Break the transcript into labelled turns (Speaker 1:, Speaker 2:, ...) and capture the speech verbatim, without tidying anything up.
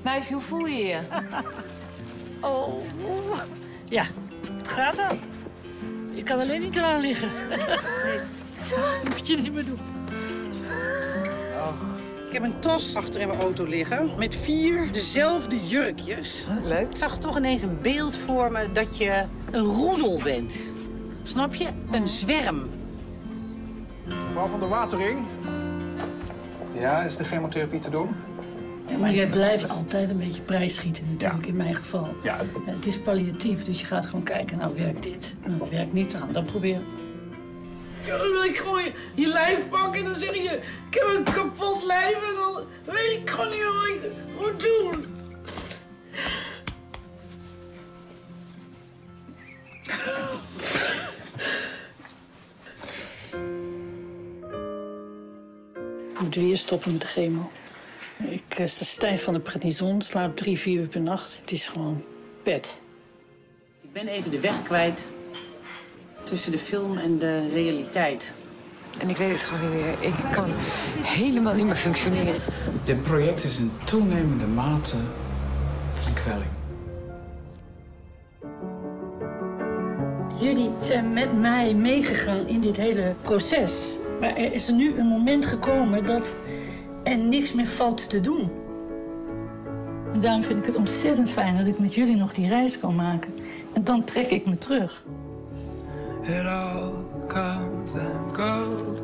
Speaker 1: Meisje, hoe voel je je?
Speaker 2: Oh, ja, het gaat al. Je kan alleen niet eraan liggen. Nee, dat moet je niet meer doen.
Speaker 3: Och. Ik heb een tas achter in mijn auto liggen met vier dezelfde jurkjes.
Speaker 1: Leuk.
Speaker 3: Ik zag toch ineens een beeld voor me dat je een roedel bent. Snap je? Een zwerm.
Speaker 4: Mevrouw van de Watering. Ja, is de chemotherapie te doen?
Speaker 2: Ja, maar je blijft altijd een beetje prijsschieten natuurlijk, ja. In mijn geval.
Speaker 4: Ja.
Speaker 2: Het is palliatief, dus je gaat gewoon kijken, nou werkt dit, nou werkt niet, dan gaan we dat proberen. Ja, dan wil ik gewoon je, je lijf pakken en dan zeg je, ik heb een kapot lijf en dan weet ik gewoon niet meer wat ik moet doen. Ik moet weer stoppen met de chemo. Ik uh, sta stijf van de prednison, slaap drie, vier uur per nacht. Het is gewoon pet.
Speaker 3: Ik ben even de weg kwijt tussen de film en de realiteit.
Speaker 1: En ik weet het gewoon niet meer. Ik kan helemaal niet meer functioneren.
Speaker 5: Dit project is in toenemende mate een kwelling.
Speaker 2: Jullie zijn met mij meegegaan in dit hele proces. Maar er is nu een moment gekomen dat er niks meer valt te doen. En daarom vind ik het ontzettend fijn dat ik met jullie nog die reis kan maken. En dan trek ik me terug.
Speaker 6: It all comes and goes.